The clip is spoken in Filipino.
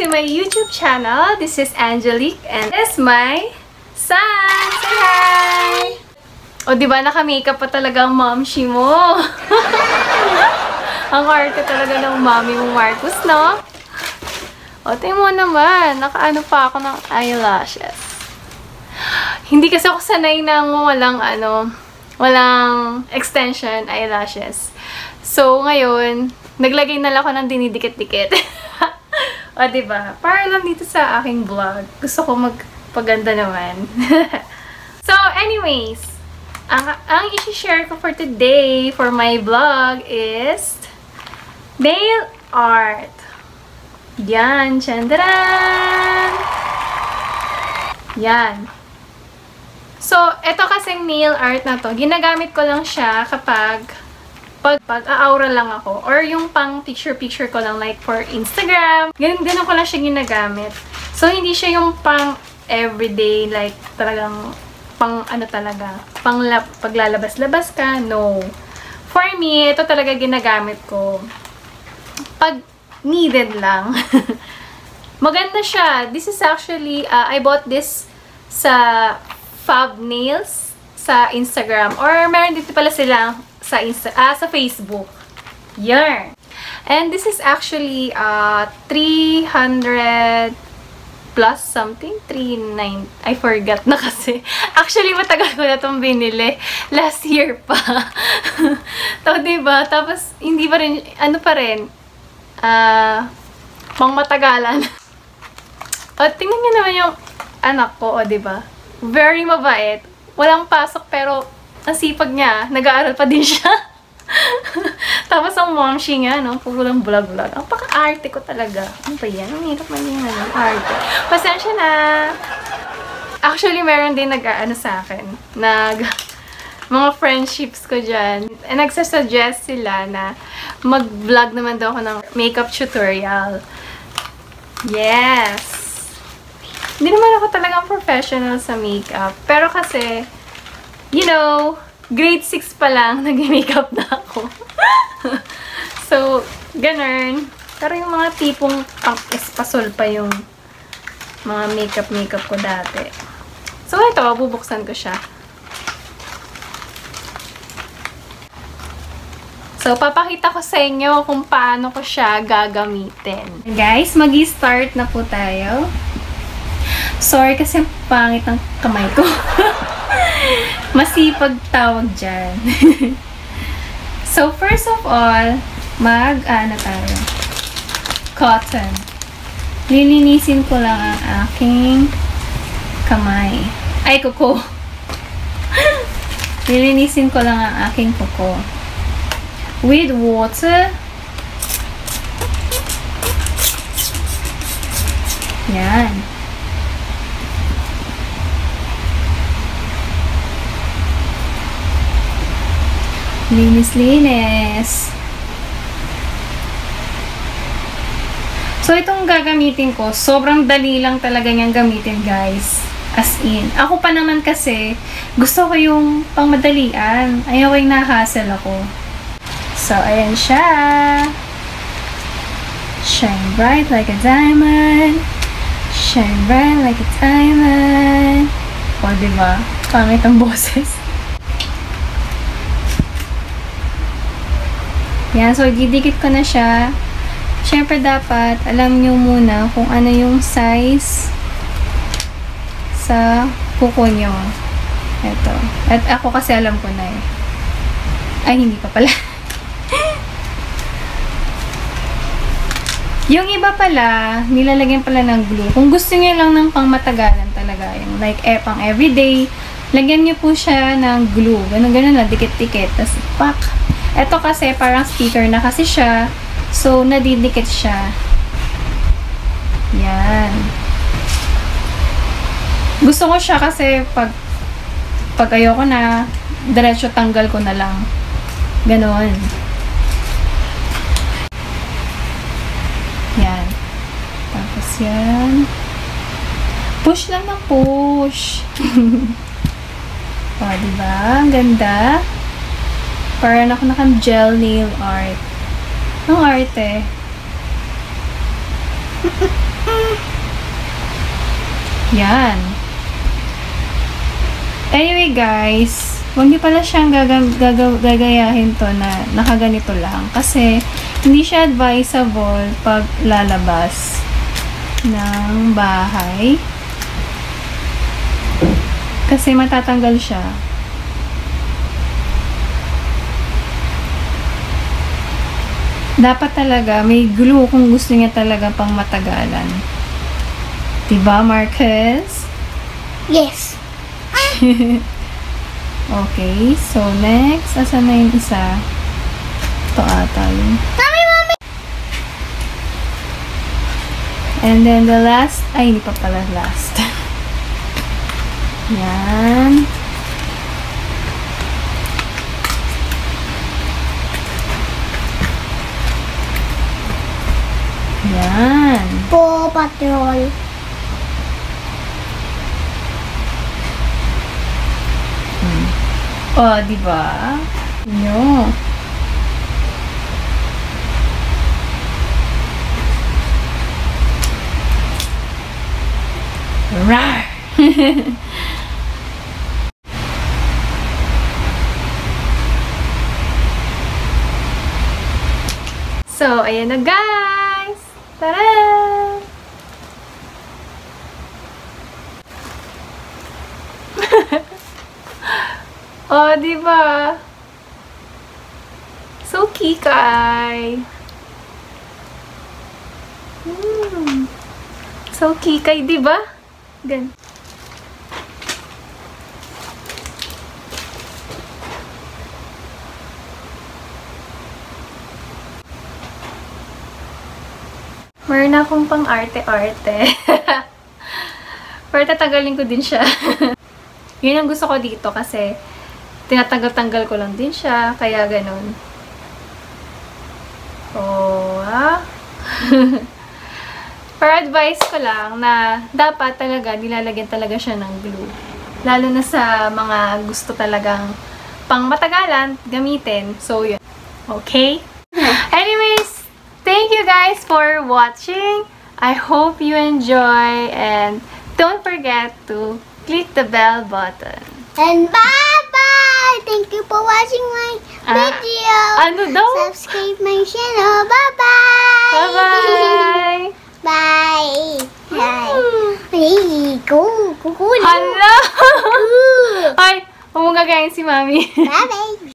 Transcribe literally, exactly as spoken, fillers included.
my YouTube channel. This is Angelique and this is my son. Say hi! O, diba naka-makeup pa talaga ang momshi mo? Ang arte talaga ng mommy mong Marcus, no? O, tingnan mo naman. Nakaano pa ako ng eyelashes. Hindi kasi ako sanay ng walang ano, walang extension eyelashes. So, ngayon, naglagay na lang ako ng dinidikit-dikit. O, diba? Para lang dito sa aking vlog. Gusto ko magpaganda naman. So, anyways, ang, ang isi-share ko for today, for my vlog, is nail art. Yan. Chandaran! Yan. So, ito kasing nail art na to, ginagamit ko lang siya kapag pag, pag-aura lang ako. Or yung pang picture-picture ko lang, like for Instagram. Ganun, ganun ko lang siya ginagamit. So, hindi siya yung pang everyday, like talagang pang ano talaga, pang paglalabas-labas ka. No. For me, ito talaga ginagamit ko pag needed lang. Maganda siya. This is actually, uh, I bought this sa Fab Nails sa Instagram. Or meron dito pala sila sa Insta ah, sa Facebook. Yarn. And this is actually uh, three hundred plus something. three ninety. I forgot na kasi. Actually, matagal ko na itong binili. Last year pa. So, diba? Tapos, hindi pa rin, ano pa rin, ah, uh, pang matagalan. O, tingnan niyo naman yung anak ko, o, diba? Very mabait. Walang pasok, pero ang sipag niya, nag-aaral pa din siya. Tapos ang momshi nga, no? Pugulang bulag-bulag. Ang paka-arte ko talaga. Ano ba yan? Ang hirap man yung ano, arte. Pasensya na. Actually, meron din nag-ano sa akin. Nag... mga friendships ko dyan. And nagsasuggest sila na mag-vlog naman daw ako ng makeup tutorial. Yes! Hindi naman ako talagang professional sa makeup. Pero kasi, you know, grade six pa lang, nag-makeup na ako. So, ganun. Pero yung mga tipong pang-espasol pa yung mga makeup-makeup ko dati. So, ito, bubuksan ko siya. So, papakita ko sa inyo kung paano ko siya gagamitin. Guys, mag-start na po tayo. Sorry kasi pangit ang kamay ko. Masipag tawag dyan. So, first of all, mag, ano tayo, cotton. Lilinisin ko lang ang aking kamay. Ay, kuko. Lilinisin ko lang ang aking kuko. With water. Yan. Linis-linis. So, itong gagamitin ko, sobrang dali lang talaga niyang gamitin, guys. As in. Ako pa naman kasi, gusto ko yung pangmadalian. Ayaw yung nahassle ako. So, ayan siya. Shine bright like a diamond. Shine bright like a diamond. O, diba? Pangit ang boses. Yan. So, didikit ko na siya. Siyempre, dapat alam nyo muna kung ano yung size sa kuko nyo. Ito. At ako kasi alam ko na eh. Ay, hindi pa pala. Yung iba pala, nilalagyan pala ng glue. Kung gusto niyo lang ng pangmatagalan talaga, yung like eh, pang everyday, lagyan niyo po siya ng glue. Ganun-ganun lang, dikit-dikit. Tapos, pak! Ito kasi, parang sticker na kasi siya. So, nadidikit siya. Yan. Gusto ko siya kasi pag pag ayoko na, diretso tanggal ko na lang. Ganon. Yan. Tapos yan. Push lang ng push. O, diba? Ang ganda. Parang ako naka-gel nail art. Ang arte. Yan. Anyway guys, huwag niyo pala siyang gag gag gagayahin to na nakaganito lang. Kasi, hindi siya advisable pag lalabas ng bahay. Kasi matatanggal siya. Dapat talaga may glue kung gusto niya talaga pang matagalan. Diba, Marcus? Yes. Okay, so next, asan na yung isa? Ito ata yun. Mami, mami! And then the last, ay, hindi pa pala last. Yan. Yan. Paw Patrol. Hmm. Oh, di ba? Yo. Rar. So, ayan na guys! Tara! Oh, diba? So kikay! Hmm. So kikay, diba? Gan. Meron akong pang arte-arte. Pero tatagalin ko din siya. Yun ang gusto ko dito kasi tinatanggal-tanggal ko lang din siya. Kaya ganun. Oh, ah. Pero advice ko lang na dapat talaga nilalagyan talaga siya ng glue. Lalo na sa mga gusto talagang pang matagalan gamitin. So, yun. Okay? Anyways, thank you guys for watching. I hope you enjoy and don't forget to click the bell button. And bye-bye! Thank you for watching my Ah, video. ano daw? Subscribe my channel. Bye-bye! Bye-bye! Bye! Bye! Hey, go! Kukulo! Hala! Ay, huwag mong gagayin si Mami. Bye-bye!